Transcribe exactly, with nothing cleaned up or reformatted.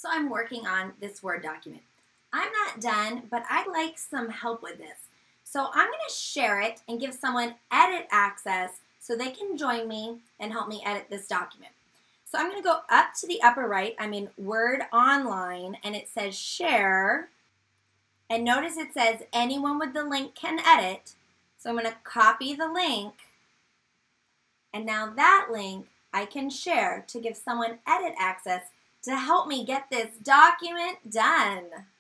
So I'm working on this Word document. I'm not done, but I'd like some help with this. So I'm going to share it and give someone edit access so they can join me and help me edit this document. So I'm going to go up to the upper right. I'm in Word Online, and it says Share. And notice it says anyone with the link can edit. So I'm going to copy the link. And now that link I can share to give someone edit access to help me get this document done.